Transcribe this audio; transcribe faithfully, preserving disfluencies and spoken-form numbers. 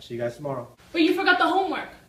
See you guys tomorrow. But you forgot the homework.